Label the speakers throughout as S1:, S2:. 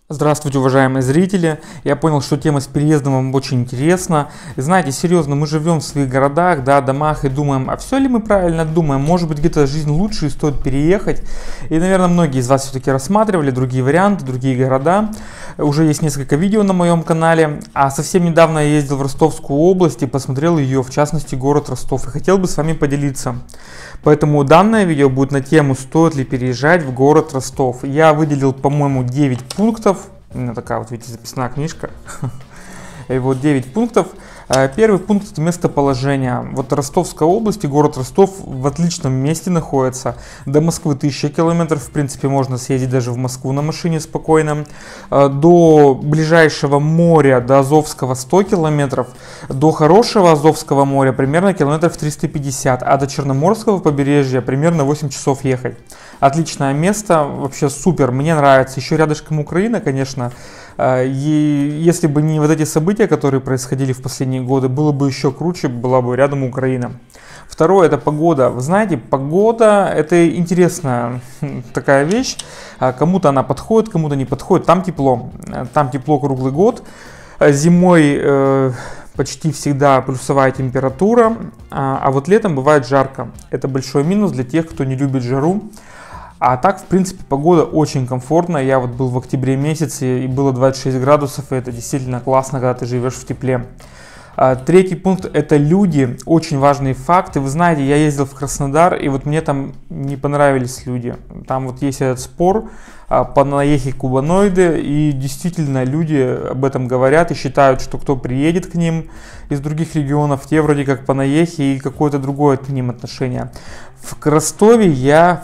S1: Здравствуйте, уважаемые зрители! Я понял, что тема с переездом вам очень интересна. И знаете, серьезно, мы живем в своих городах, да, домах и думаем, а все ли мы правильно думаем? Может быть, где-то жизнь лучше и стоит переехать? И, наверное, многие из вас все-таки рассматривали другие варианты, другие города. Уже есть несколько видео на моем канале. А совсем недавно я ездил в Ростовскую область и посмотрел ее, в частности, город Ростов. И хотел бы с вами поделиться. Поэтому данное видео будет на тему, стоит ли переезжать в город Ростов. Я выделил, по-моему, 9 пунктов. У меня такая вот, видите, записная книжка. И вот 9 пунктов. Первый пункт — это местоположение. Вот Ростовская область и город Ростов в отличном месте находится. До Москвы 1000 километров. В принципе, можно съездить даже в Москву на машине спокойно. До ближайшего моря, до Азовского 100 километров. До хорошего Азовского моря примерно километров 350. А до Черноморского побережья примерно 8 часов ехать. Отличное место, вообще супер, мне нравится. Еще рядышком Украина, конечно. И если бы не вот эти события, которые происходили в последние годы, было бы еще круче, была бы рядом Украина. Второе — это погода. Вы знаете, погода — это интересная такая вещь. Кому-то она подходит, кому-то не подходит. Там тепло круглый год. Зимой почти всегда плюсовая температура, а вот летом бывает жарко. Это большой минус для тех, кто не любит жару. А так, в принципе, погода очень комфортная. Я вот был в октябре месяце, и было 26 градусов, и это действительно классно, когда ты живешь в тепле. Третий пункт — это люди. Очень важные факты. Вы знаете, я ездил в Краснодар, и вот мне там не понравились люди. Там вот есть этот спор по наехе кубаноиды, и действительно люди об этом говорят и считают, что кто приедет к ним из других регионов, те вроде как по наехе и какое-то другое к ним отношение. В Ростове я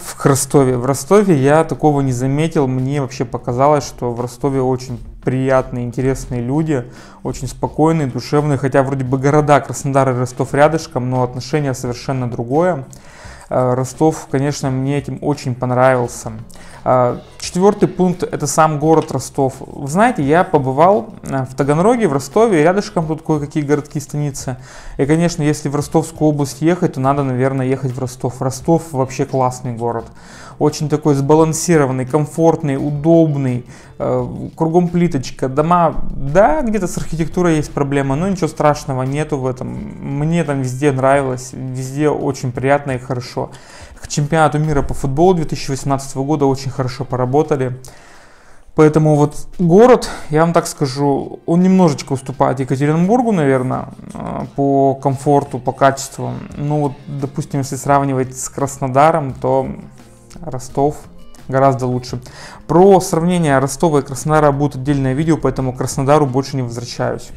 S1: такого не заметил. Мне вообще показалось, что в Ростове очень приятные, интересные люди, очень спокойные, душевные. Хотя вроде бы города Краснодар и Ростов рядышком, но отношение совершенно другое. Ростов, конечно, мне этим очень понравился. Четвертый пункт — это сам город Ростов. Вы знаете, я побывал в Таганроге, в Ростове, рядышком тут кое-какие городки, станицы. И, конечно, если в Ростовскую область ехать, то надо, наверное, ехать в Ростов. Ростов вообще классный город. Очень такой сбалансированный, комфортный, удобный, кругом плиточка, дома, да, где-то с архитектурой есть проблема, но ничего страшного нету в этом. Мне там везде нравилось, везде очень приятно и хорошо. К чемпионату мира по футболу 2018 года очень хорошо поработали. Поэтому вот город, я вам так скажу, он немножечко уступает Екатеринбургу, наверное, по комфорту, по качеству. Ну вот, допустим, если сравнивать с Краснодаром, то Ростов гораздо лучше. Про сравнение Ростова и Краснодара будет отдельное видео, поэтому к Краснодару больше не возвращаюсь.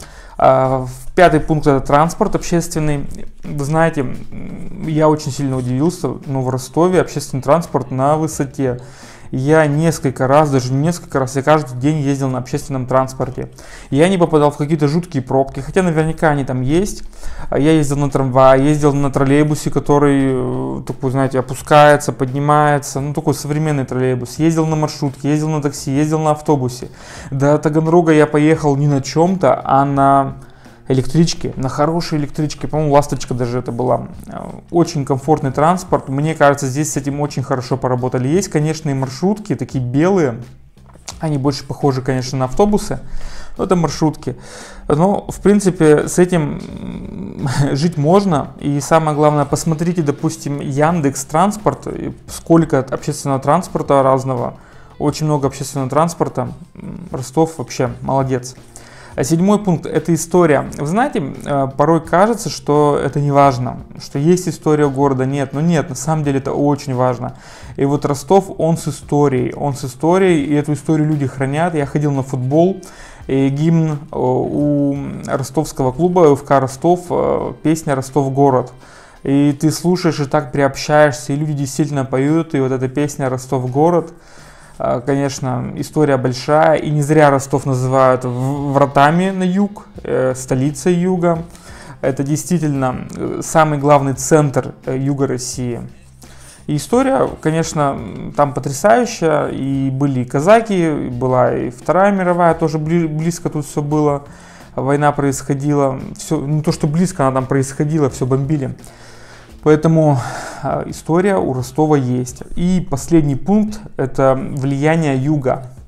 S1: Пятый пункт — это транспорт общественный. Вы знаете, я очень сильно удивился, но в Ростове общественный транспорт на высоте. Я несколько раз, даже не несколько раз, я каждый день ездил на общественном транспорте. Я не попадал в какие-то жуткие пробки, хотя наверняка они там есть. Я ездил на трамвае, ездил на троллейбусе, который такой, знаете, опускается, поднимается. Ну, такой современный троллейбус. Ездил на маршрутке, ездил на такси, ездил на автобусе. До Таганрога я поехал не на чем-то, а на электричке, на хорошей электричке, по-моему, «Ласточка» даже это была. Очень комфортный транспорт, мне кажется, здесь с этим очень хорошо поработали. Есть, конечно, и маршрутки, такие белые, они больше похожи, конечно, на автобусы, но это маршрутки. Но, в принципе, с этим жить можно, и самое главное, посмотрите, допустим, Яндекс.Транспорт, сколько общественного транспорта разного, очень много общественного транспорта, Ростов вообще молодец. Седьмой пункт — это история. Вы знаете, порой кажется, что это не важно, что есть история города. Нет, но нет, на самом деле это очень важно. И вот Ростов, он с историей, и эту историю люди хранят. Я ходил на футбол, и гимн у ростовского клуба ФК Ростов, песня «Ростов-город». И ты слушаешь и так приобщаешься, и люди действительно поют, и вот эта песня «Ростов-город». Конечно, история большая, и не зря Ростов называют вратами на юг, столицей юга. Это действительно самый главный центр юга России. И история, конечно, там потрясающая, и были и казаки, была и Вторая мировая, тоже близко тут все было, война происходила, все, не то что близко, она там происходила, все бомбили. Поэтому история у Ростова есть. И последний пункт — это влияние юга.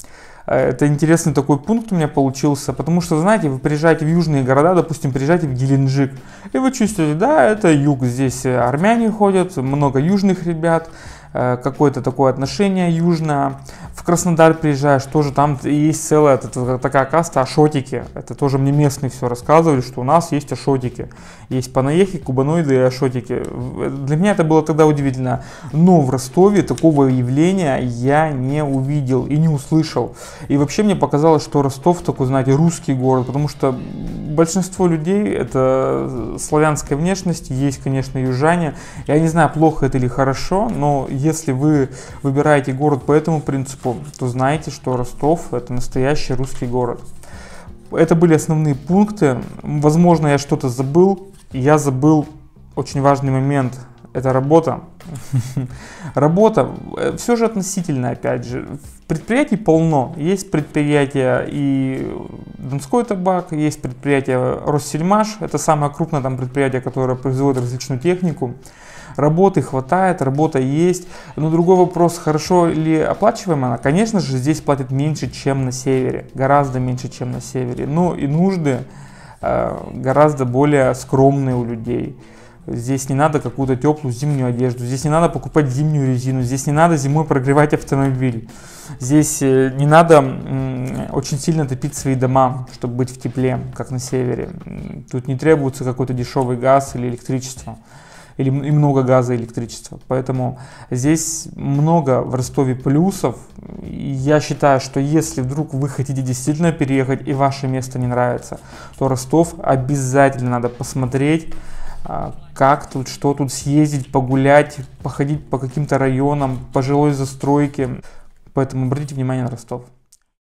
S1: Это интересный такой пункт у меня получился, потому что, знаете, вы приезжаете в южные города, допустим, приезжаете в Геленджик, и вы чувствуете, да, это юг, здесь армяне ходят, много южных ребят, какое-то такое отношение южное. В Краснодар приезжаешь, тоже там есть целая такая каста ашотики. Это тоже мне местные все рассказывали, что у нас есть ашотики. Есть панаехи, кубаноиды и ашотики. Для меня это было тогда удивительно. Но в Ростове такого явления я не увидел и не услышал. И вообще мне показалось, что Ростов такой, знаете, русский город, потому что большинство людей это славянской внешности, есть, конечно, южане. Я не знаю, плохо это или хорошо, но если вы выбираете город по этому принципу, то знайте, что Ростов это настоящий русский город. Это были основные пункты. Возможно, я что-то забыл. Я забыл очень важный момент. Это работа. Работа, все же относительно, опять же. Предприятий полно. Есть предприятия и Донской табак, есть предприятие Россельмаш. Это самое крупное там предприятие, которое производит различную технику. Работы хватает, работа есть. Но другой вопрос, хорошо ли оплачиваема она? Конечно же, здесь платят меньше, чем на севере. Гораздо меньше, чем на севере. Но и нужды гораздо более скромные у людей. Здесь не надо какую-то теплую зимнюю одежду, здесь не надо покупать зимнюю резину, здесь не надо зимой прогревать автомобиль. Здесь не надо очень сильно топить свои дома, чтобы быть в тепле, как на севере. Тут не требуется какой-то дешевый газ или электричество. Или и много газа и электричества. Поэтому здесь много в Ростове плюсов. И я считаю, что если вдруг вы хотите действительно переехать и ваше место не нравится, то Ростов обязательно надо посмотреть, как тут, что тут, съездить, погулять, походить по каким-то районам, по жилой застройке. Поэтому обратите внимание на Ростов.